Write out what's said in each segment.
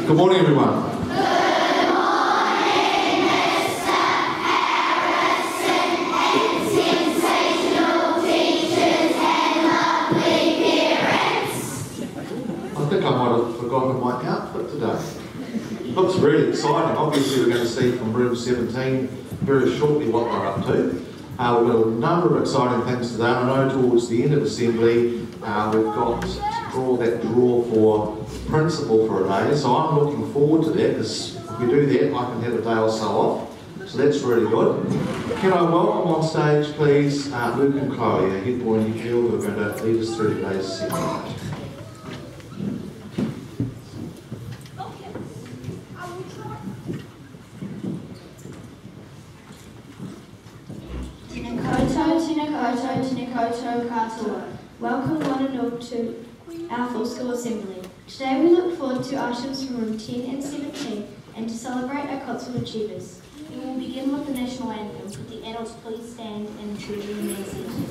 Good morning, everyone. Good morning, Mr. Harrison, and sensational teachers and lovely parents. I think I might have forgotten my outfit today. Looks really exciting. Obviously, we're going to see from room 17 very shortly what they're up to. We've got a number of exciting things today. I know towards the end of assembly, we've got to draw that draw for principal for a day, so I'm looking forward to that, because if we do that, I can have a day or so off, so that's really good. Can I welcome on stage, please, Luke and Chloe, our head boy and head girl, who are going to lead us through today's assembly. Tēnā koutou katoa. Welcome one and all to our full school assembly. Today we look forward to items from room 10 and 17 and to celebrate our Cotswold achievers. We will begin with the national anthem. Could the adults please stand and children remain seated.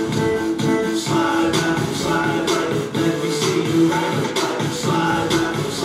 Slide, slide, let me see you ride. Slide,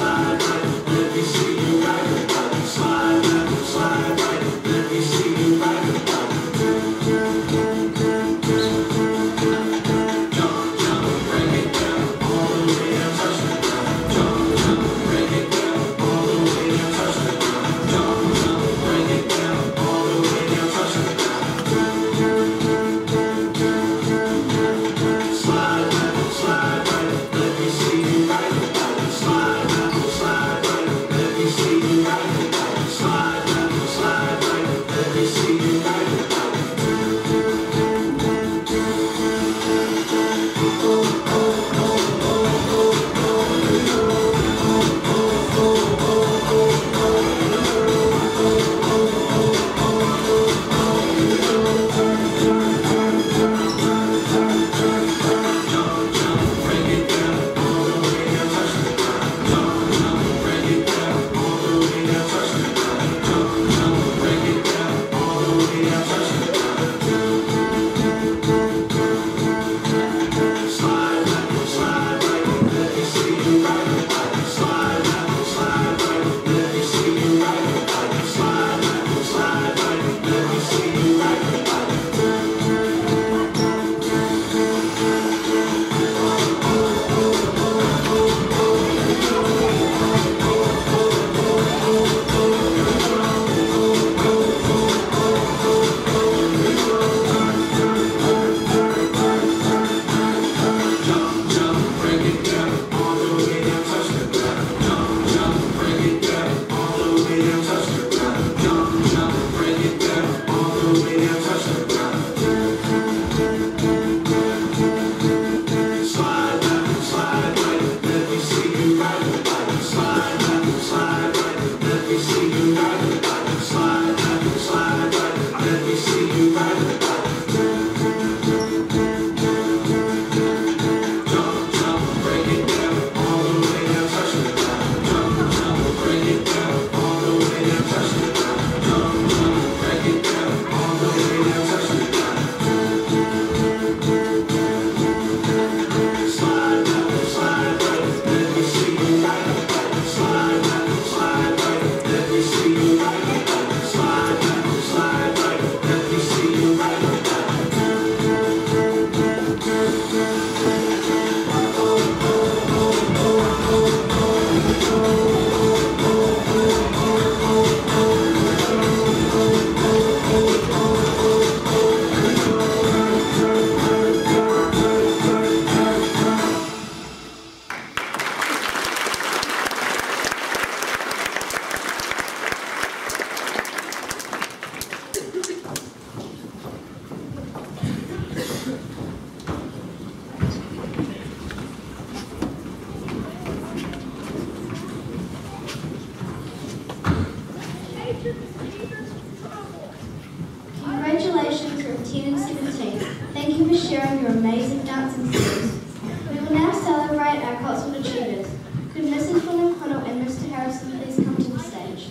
Congratulations from 10 and 17. Thank you for sharing your amazing dancing skills. We will now celebrate our Cotswold achievers. Could Mrs. William-Connell and Mr. Harrison please come to the stage?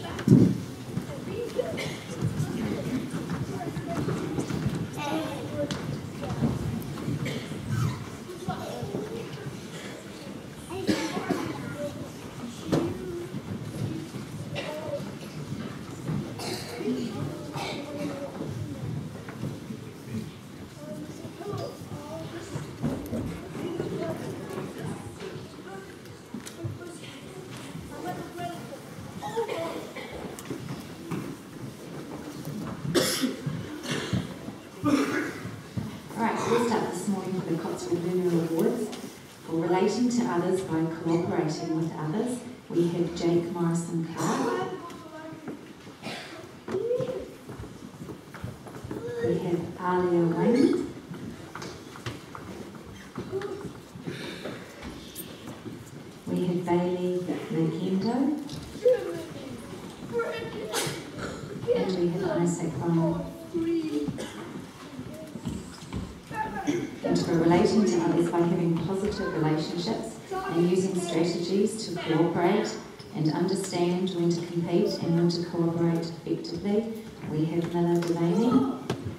We'll start this morning with the Cotswold Learner Awards. For relating to others by cooperating with others, we have Jake Morrison Clark. We have Alia Wayne. We have Bailey Legendo. And we have Isaac Brown. And for relating to others by having positive relationships and using strategies to cooperate and understand when to compete and when to cooperate effectively, we have Miller Devaney.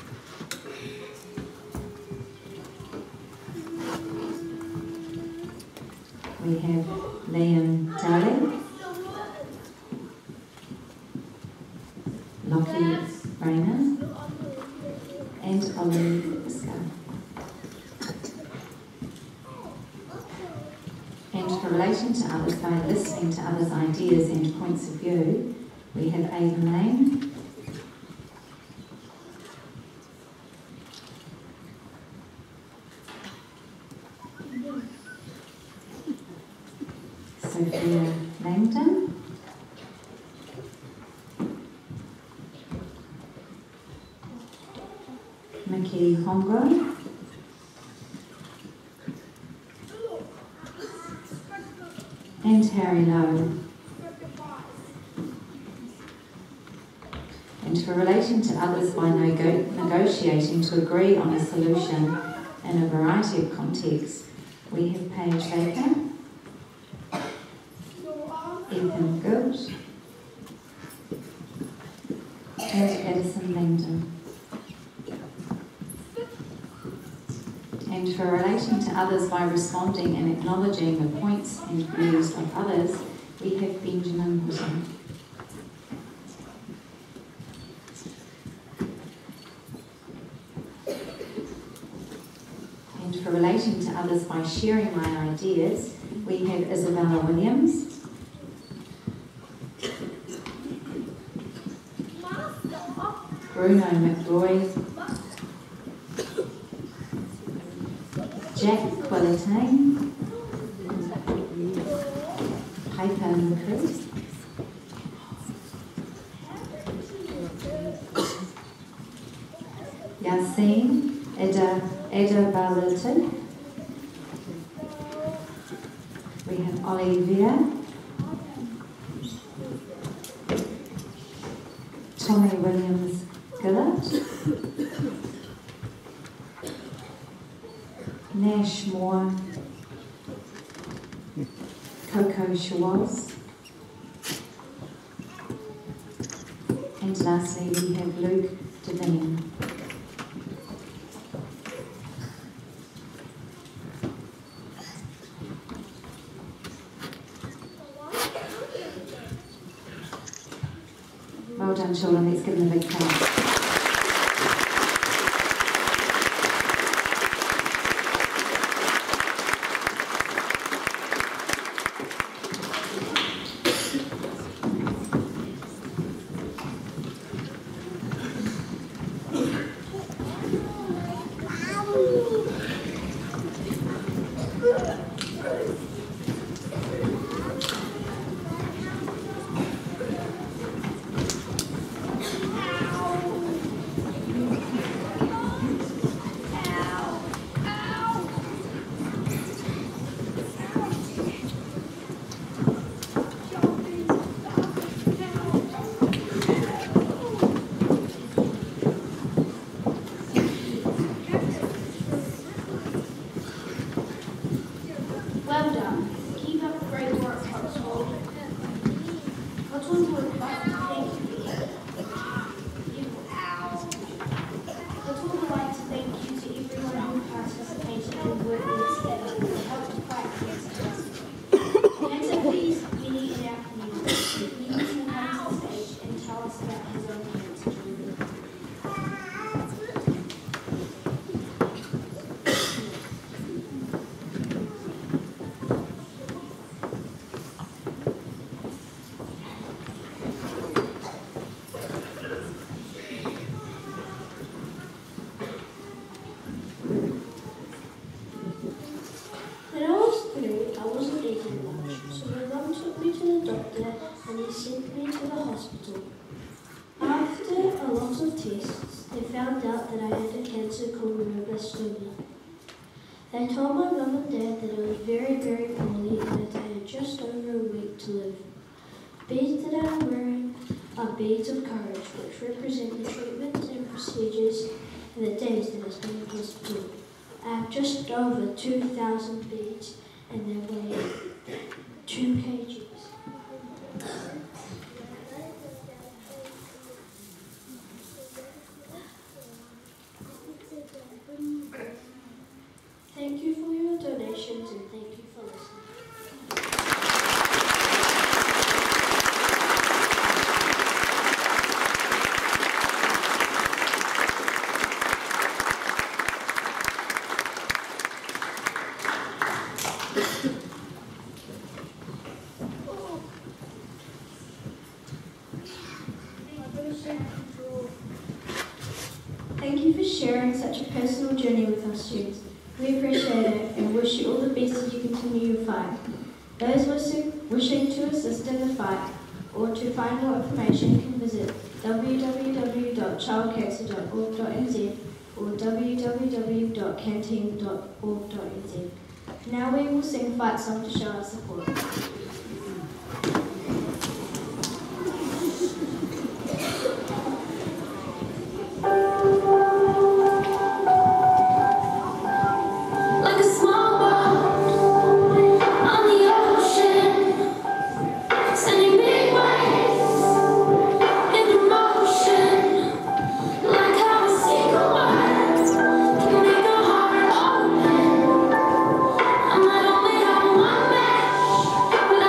We have Liam Daly, Lockie Rayner, and Ollie Scar. And for relating to others by listening to others' ideas and points of view, we have Ava Lane, Sophia Langdon, Mickey Hongo, and Harry Lowe. And for relating to others by negotiating to agree on a solution in a variety of contexts, we have Paige Baker, Ethan Good, and Edison Langdon. And for relating to others by responding and acknowledging the points and views of others, we have Benjamin Whittam. For relating to others by sharing my ideas, we have Isabella Williams, Bruno McRoy, Jack Quillatane, Piper McCrew, Yassine Edabalatu. We have Olivia, Tommy Williams Gillett, Nash Moore, Coco Schwartz, and lastly we have Luke Devine. Well done, children. Let's give them a big clap. Well done. Keep up the great work, Cotswold. Cotswold would like to thank you. Cotswold would like to thank you to everyone who participated in work together to help to fight cancer. Cancer affects many in our community. We need to come to the stage and tell us about his own cancer journey. When I was 3, I wasn't eating much, so my mum took me to the doctor and he sent me to the hospital. After a lot of tests, they found out that I had a cancer called neuroblastoma. They told my mum and dad that I was very, very poorly and that I had just over a week to live. Beads that I'm wearing are beads of courage, which represent the treatments and procedures and the days that I spent in hospital. I have just over 2,000 beads and they weigh 2 kgs. Thank you for your donations and thank you for listening. Thank you for sharing such a personal journey with us, students. We appreciate it and wish you all the best as you continue your fight. Those wishing to assist in the fight or to find more information can visit www.childcancer.org.nz or www.canteen.org.nz. Now we will sing a fight song to show our support. I might only have one match.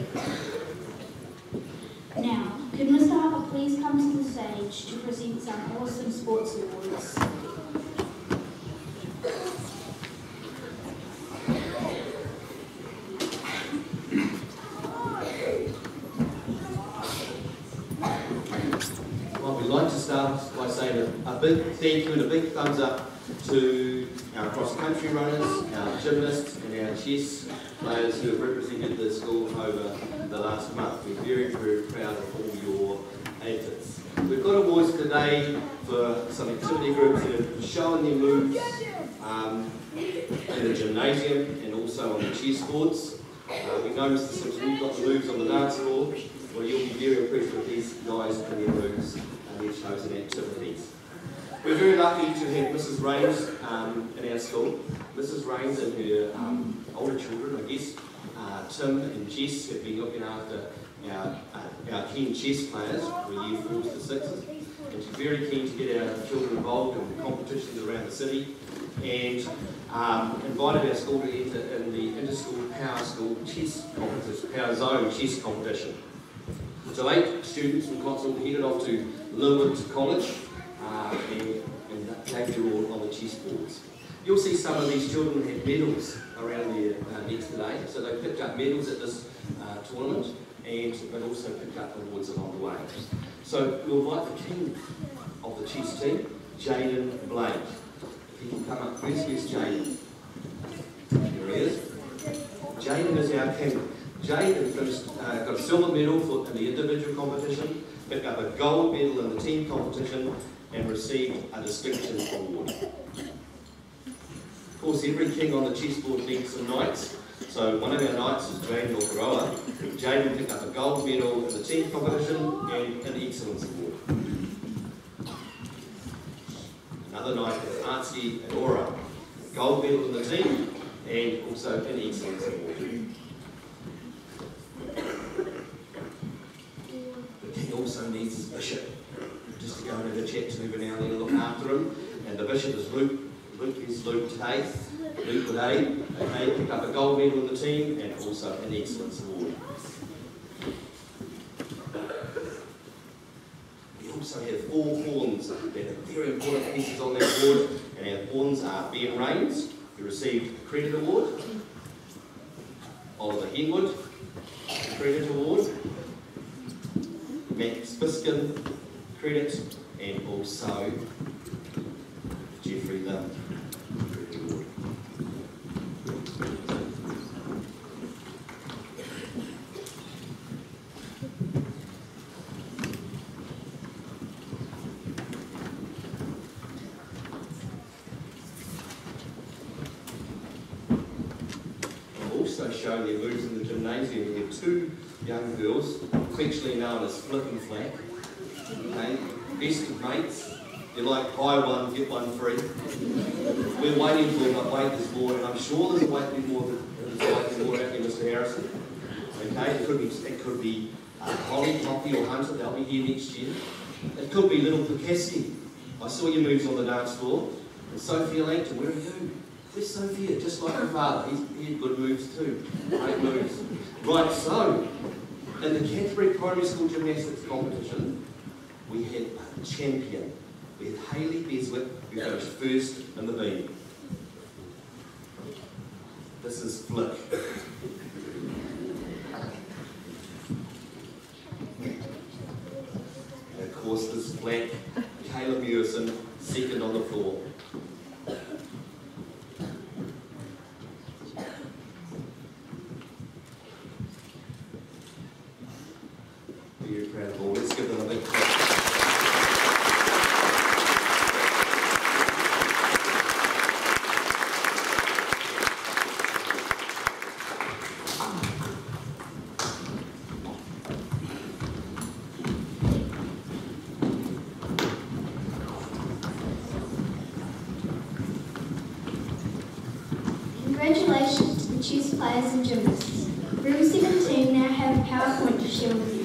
Now, could Mr. Harper please come to the stage to present some awesome sports awards? Well, we'd like to start by saying a big thank you and a big thumbs up to our cross-country runners, our gymnasts and our chess players who have represented the school over the last month. We're very, very proud of all your efforts. We've got awards today for some activity groups that have shown their moves in the gymnasium and also on the chess boards. We know, Mr. Simpson, you've got the moves on the dance floor. Well, you'll be very impressed with these guys and their moves and their chosen activities. We're very lucky to have Mrs. Rains in our school. Mrs. Rains and her older children, I guess, Tim and Jess, have been looking after our keen chess players for year 4s to 6s. And she's very keen to get our children involved in competitions around the city and invited our school to enter in the Inter-School Power School Chess Competition, Power Zone Chess Competition. So 8 students from Cotswold headed off to Linwood College and take their all on the chess boards. You'll see some of these children have medals around their necks today, so they picked up medals at this tournament but also picked up awards along the way. So we'll invite the king of the chess team, Jaden Blake. If he can come up first, where's Jaden? Here he is. Jaden is our king. Jaden got a silver medal in the individual competition, picked up a gold medal in the team competition, and received a distinction award. Of course, every king on the chessboard needs some knights. So one of our knights is Jaden Okoroa. Jaden picked up a gold medal in the team competition and an excellence award. Another knight is Artsy Adora, gold medal in the team and also an excellence award. The king also needs his bishop, just to go and have a chat to every now and then and look after him. And the bishop is Luke. Luke is Luke today. Luke with A. Okay, picked up a gold medal in the team and also an excellence award. We also have 4 horns that are very important pieces on that board. And our horns are Ben Rains, who received the Credit Award. Oliver Henwood, the Credit Award. Max Biskin, Credit, and also Jeffrey the Credit Award. Also showing their moves in the gymnasium, we have 2 young girls, affectionately known as Flip and Flack. Okay, best of mates. They're like buy one, get one free. We're waiting for them, but wait there's more, and I'm sure there's waiting more out there, Mr. Harrison. Okay, it could be Holly, Poppy or Hunter, they'll be here next year. It could be little Percassi. I saw your moves on the dance floor. And Sophia Langton, where are you? Where's Sophia? Just like her father, he had good moves too. Great moves. Right, so, in the Canterbury Primary School Gymnastics competition, we had a champion. We had Hayley Beswick, who finished first in the beam. This is Flick. And of course, this black Caleb Mewison, second on the floor. Very proud of all. Let's give them a big clap. Congratulations to the chess players and gymnasts. Room 17 now have a PowerPoint to share with you.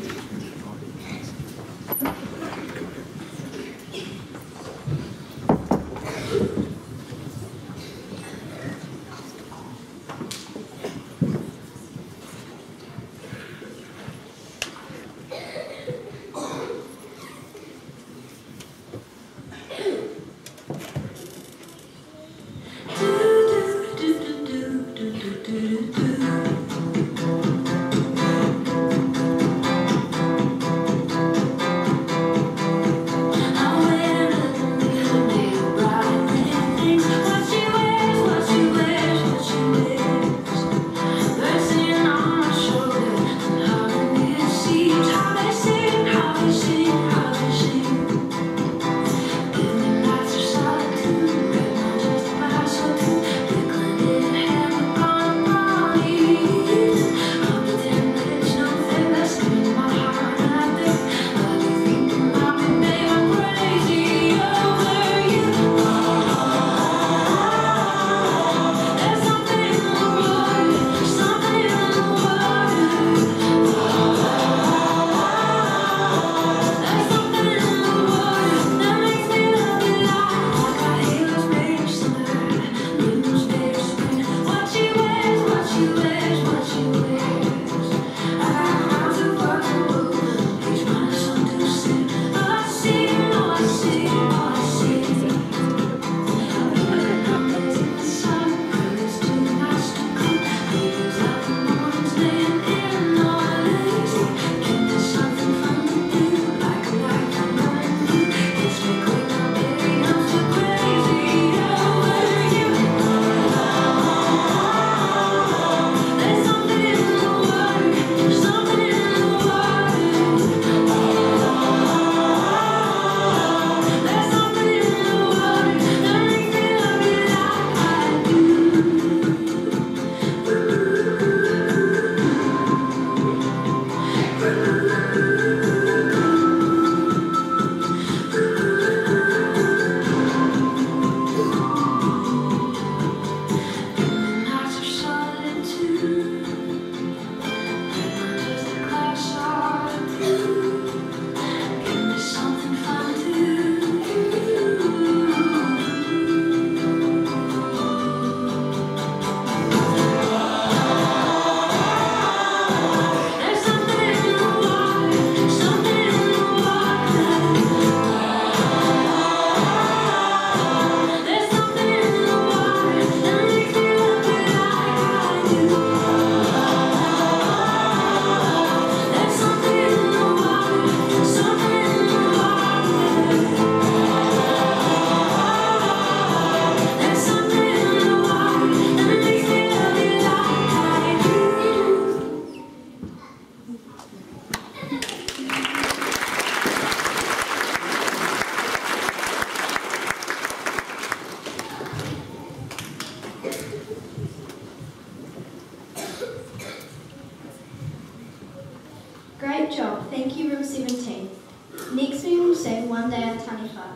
Great job. Thank you, room 17. Next we will sing One Day at Taniwha.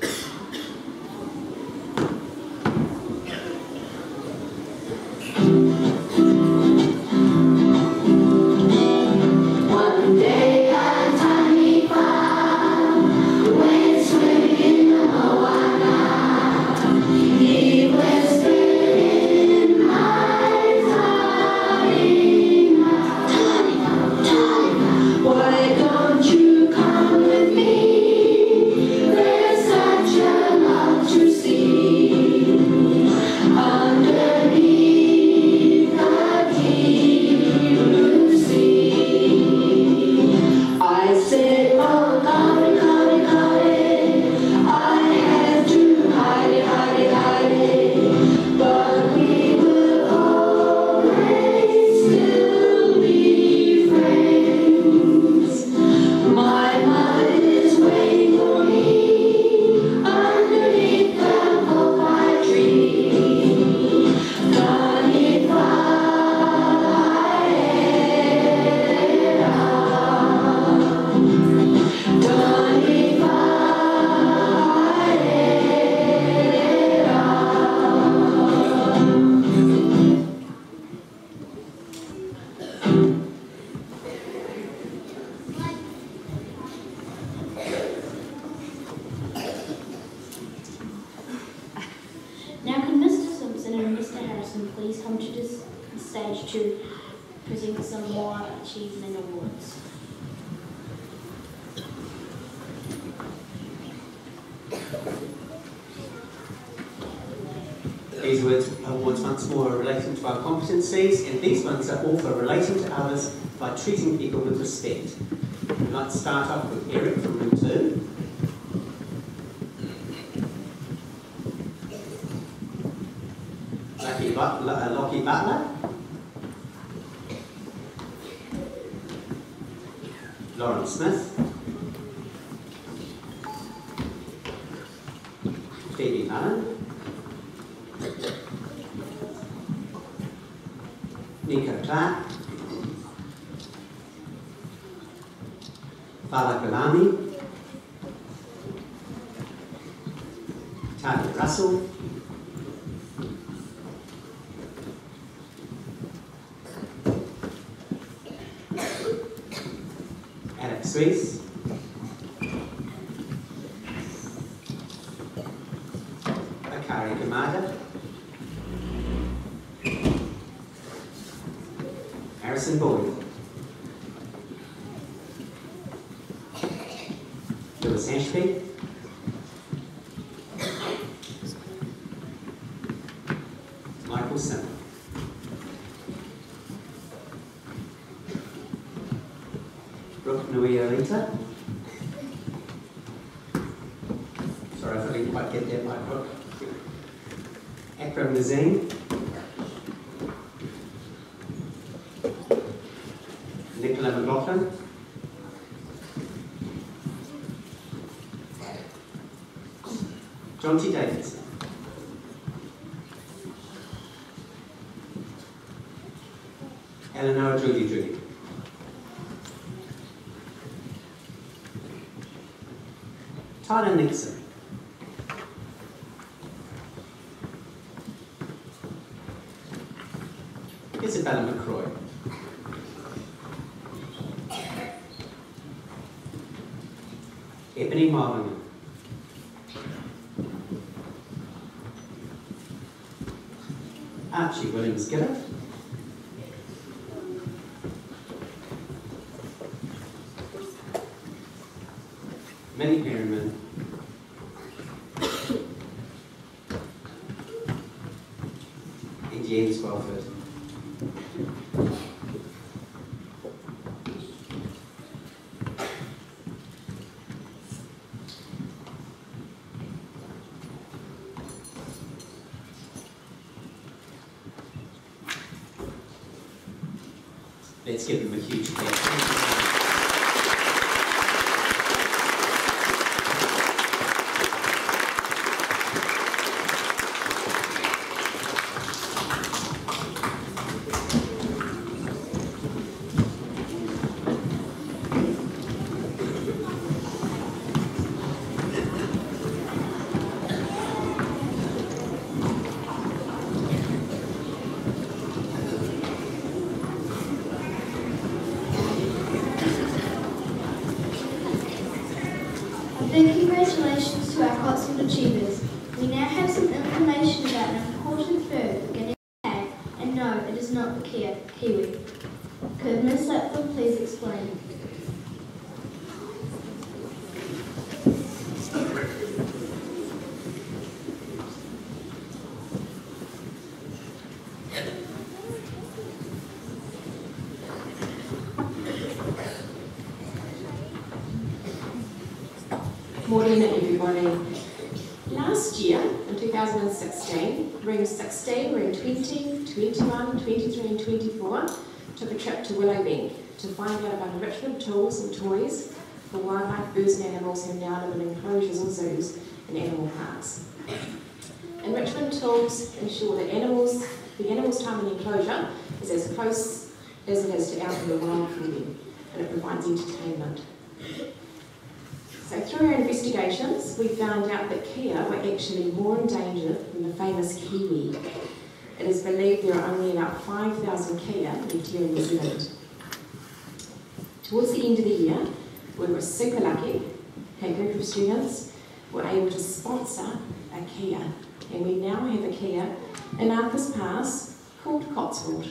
One day at Taniwha, when swimming in the Moana, he whispered in my Taniwha, why don't you come with me? There's such a lot to see underneath the deep blue sea. I said, oh, come it, I had to hide it, but we will always still be friends. My mother is waiting for me underneath the bougainvillea tree. Taniwha, Now can Mr. Simpson and Mr. Harrison please come to the stage to present some more achievement awards. These awards once more are relating to our competencies, and these ones are all for relating to others by treating people with respect. We'd like to start off with Eric from room 2. Lockie Butler. Lauren Smith. Phoebe Mullen. Nico Clark. Fala Galami. Talia Russell. Alex Rees. Akari Gamada. Harrison Boyd. Lewis Ashby. Michael Simon. Brooke Nui-Arita. Sorry if I didn't quite get that right, Brooke. Akram Nazim. Nicola McLaughlin. John T. Davidson. Eleanor Judy. Tyler Nixon. Isabella McCroy. Ebony Marlin. Archie Williams-Gibbett. Minnie Perryman. And James Welford. Let's give them a huge hand. Big congratulations to our Cotswold achievers. We now have some information about an important bird beginning with K, and no, it is not the kiwi. Could Ms. Lapwood please explain? Morning everybody. Last year, in 2016, Room 16, Room 20, 21, 23 and 24 took a trip to Willowbank to find out about enrichment tools and toys for wildlife, birds and animals who now live in enclosures or zoos and animal parks. Enrichment tools ensure that the animals' time in the enclosure is as close as it is to out in the wild for them, and it provides entertainment. So through our investigations, we found out that kea were actually more endangered than the famous kiwi. It is believed there are only about 5,000 kea left here in New Zealand. Towards the end of the year, we were super lucky. A group of students were able to sponsor a kea, and we now have a kea in Arthur's Pass called Cotswold.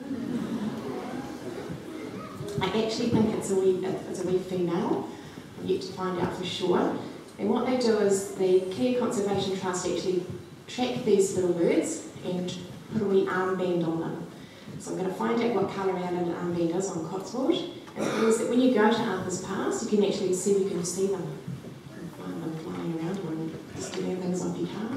I actually think it's a wee female. I'm yet to find out for sure. And what they do is the Kea Conservation Trust actually track these little birds and put a wee armband on them. So I'm going to find out what colour our little armband is on Cotswold. And it means that when you go to Arthur's Pass, you can actually see them. And find them flying around or just doing things on your car.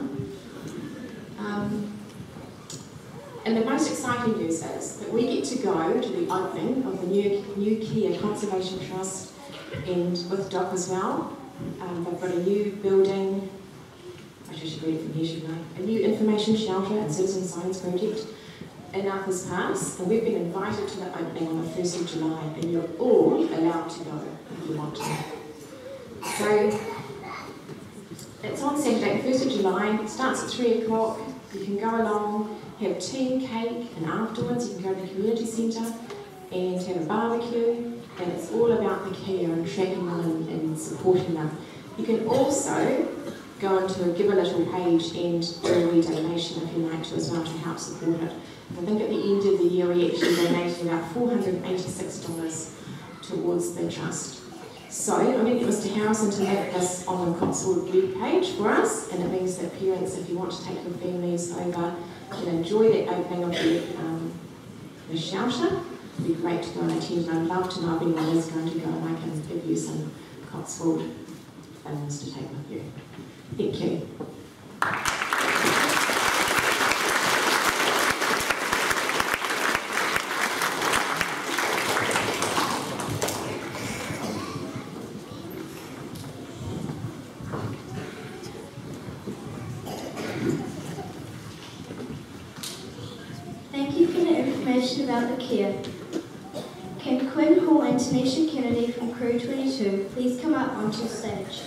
And the most exciting news is that we get to go to the opening of the new Kea Conservation Trust, and with Doc as well. They've got a new building, I should read it from here, shouldn't I? A new information shelter and citizen science project in Arthur's Pass, and we've been invited to the opening on the 1st of July, and you're all allowed to go if you want to. So, it's on Saturday, 1st of July, it starts at 3 o'clock, you can go along, have tea and cake, and afterwards you can go to the community centre and have a barbecue. And it's all about the kea and tracking them and supporting them. You can also go into a Give a Little page and do a wee donation if you like to as well to help support it. I think at the end of the year we actually donated about $486 towards the trust. So I'm going to get Mr. Harrison to make this on the Cotswold web page for us, and it means that parents, if you want to take your families over, can enjoy that opening of the shelter. It'd be great to go and attend, and I'd love to know if anyone is going to go, and I can give you some Cotswold things to take with you. Thank you. Thank you for the information about the kea. Can Quinn Hall and Tanisha Kennedy from Crew 22 please come up onto the stage?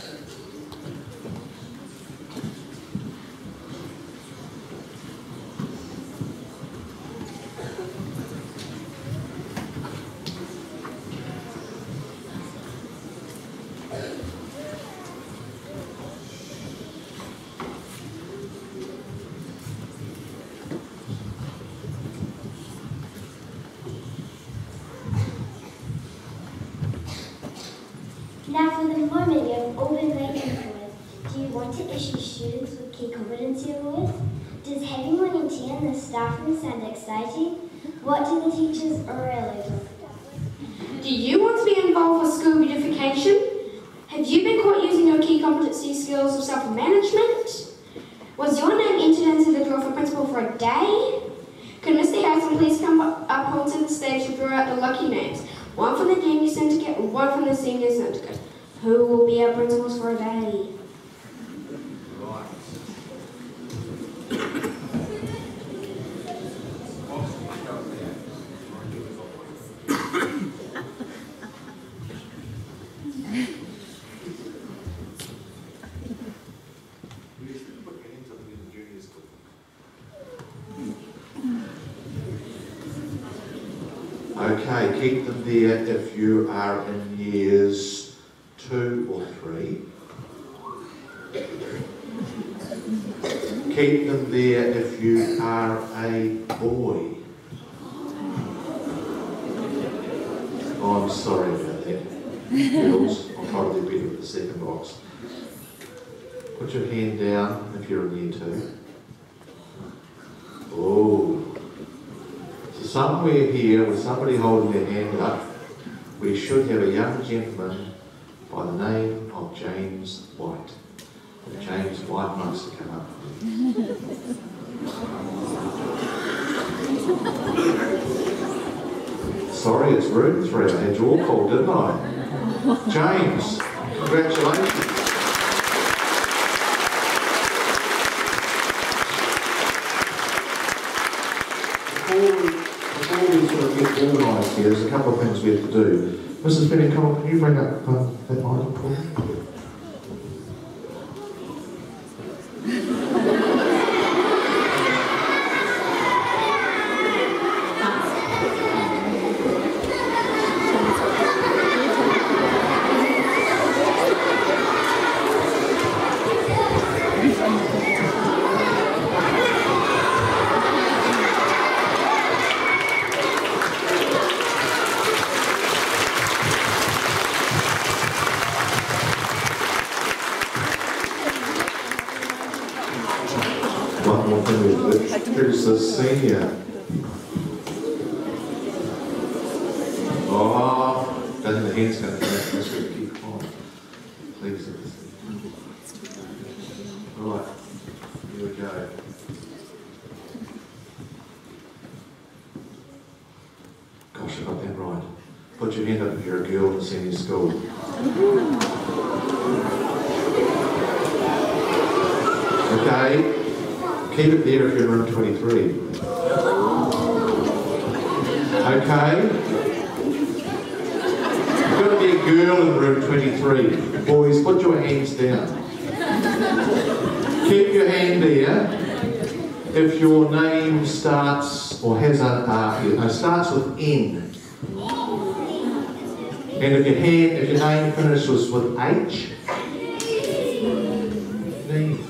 Now for the moment you've all been waiting for. Do you want to issue students with key competency awards? Does having one in 10 in the staff room sound exciting? What do the teachers really do? Do you want to be involved with school beautification? Have you been caught using your key competency skills of self-management? Was your name entered into the draw for principal for a day? Could Mr. Harrison please come up onto the stage to draw out the lucky names? One from the junior syndicate and one from the senior syndicate. Who will be our principals for a day? Okay, keep them there if you are in years 2 or 3. Keep them there if you are a boy. Oh, I'm sorry about that. Girls, I'll try to do better with the second box. Put your hand down if you're in year 2. Oh. So somewhere here, with somebody holding their hand up, we should have a young gentleman by the name of James White. And James White wants to come up. Sorry, it's room 3. I had your call, didn't I? James, congratulations. Before we sort of get organised here, there's a couple of things we have to do. Mrs. Benny-Cole, can you bring up that item for me? One more thing we do. Here's the senior. Oh, I think the hand's going to come out this way. Keep on. Please. Right. Here we go. Gosh, I got that right. Put your hand up if you're a girl in senior school. Okay. Keep it there if you're in room 23. Okay? You've got to be a girl in room 23. Boys, put your hands down. Keep your hand there if your name starts or has starts with N. And if your name finishes with H, name.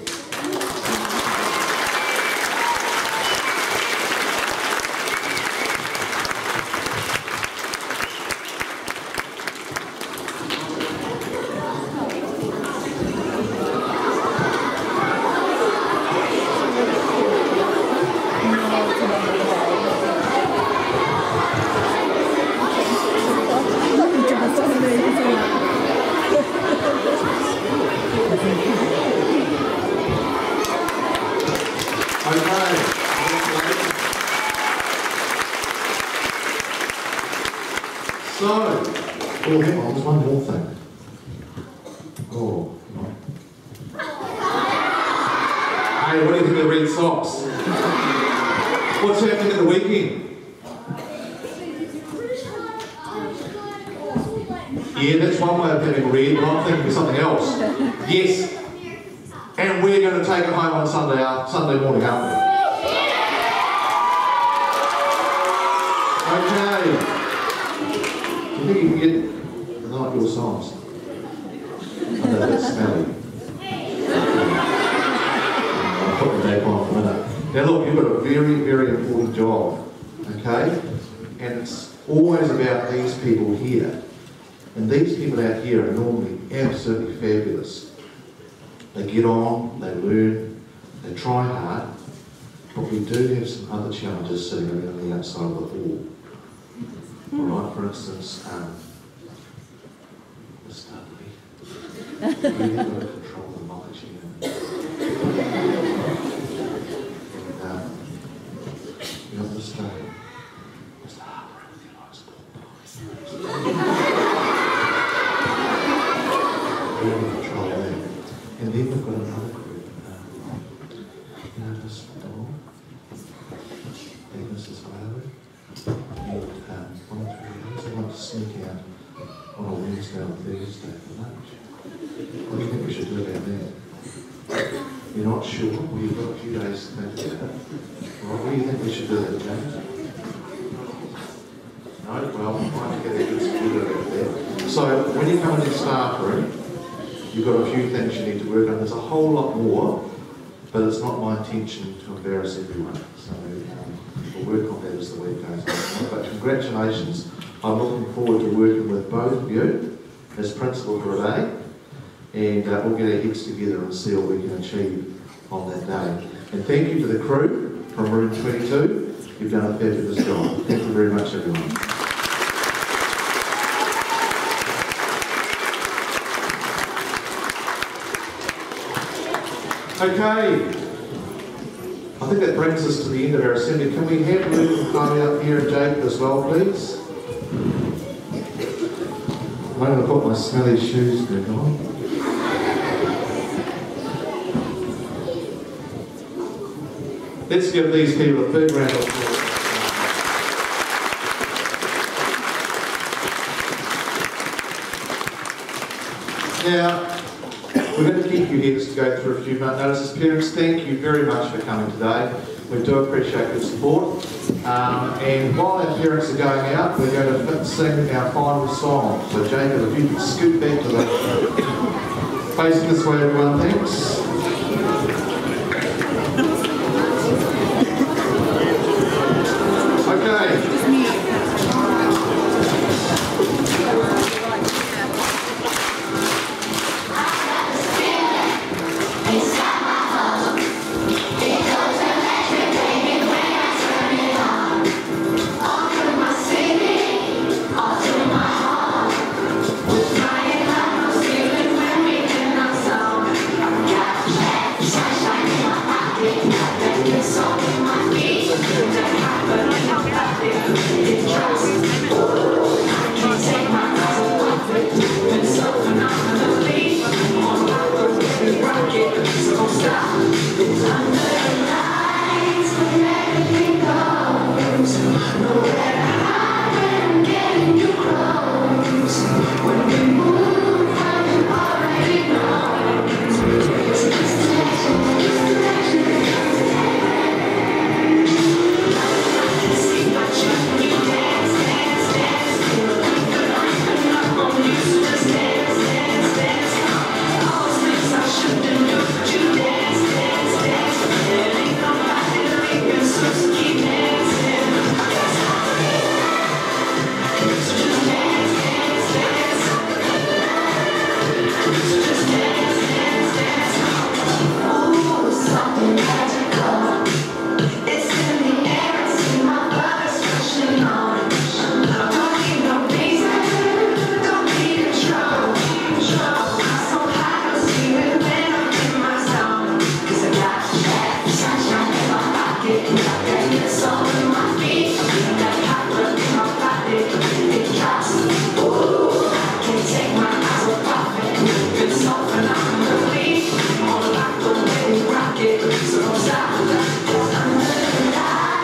So, oh, hang on, there's one more thing. Oh, hey, what do you think of the Red Sox? What's happening at the weekend? Yeah, that's one way of having red, but I'm thinking of something else. Yes, and we're going to take it home on Sunday morning, aren't we? Okay. I think you can get like your songs. I know that's smelly. I'll put the tape on for a minute. Now look, you've got a very, very important job, okay? And it's always about these people here. And these people out here are normally absolutely fabulous. They get on, they learn, they try hard, but we do have some other challenges sitting around the outside of the hall. Alright, for instance, Miss Dudley, you really got to control the knowledge here. And, you know, Mr. Harper really likes pork pies. Really control that. And then we've got another group. You know, Miss Doll, and Mrs. Whaley. They want to sneak out on a Wednesday or Thursday for lunch. What do you think we should do about that? You're not sure? Well, you've got a few days to think about it. What do you think we should do about James? No? Well, I might get a good split about that. So, when you come into the staff room, you've got a few things you need to work on. There's a whole lot more, but it's not my intention to embarrass everyone. So we'll work on that as the week goes on. But congratulations. I'm looking forward to working with both of you as principal for a day, and we'll get our heads together and see what we can achieve on that day. And thank you to the crew from Room 22. You've done a fabulous job. Thank you very much, everyone. Okay. I think that brings us to the end of our assembly. Can we have Luke and Chloe up here and Jake as well, please? I'm going to put my smelly shoes back on. Let's give these people a big round of applause. Now, we're going to keep you here just to go through a few notices. Parents, thank you very much for coming today. We do appreciate your support. And while our parents are going out, we're going to sing our final song. So Jacob, if you can scoot back to the facing this way, everyone, thanks. Okay.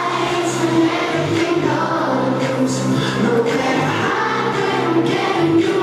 Nowhere to hide when I'm getting you.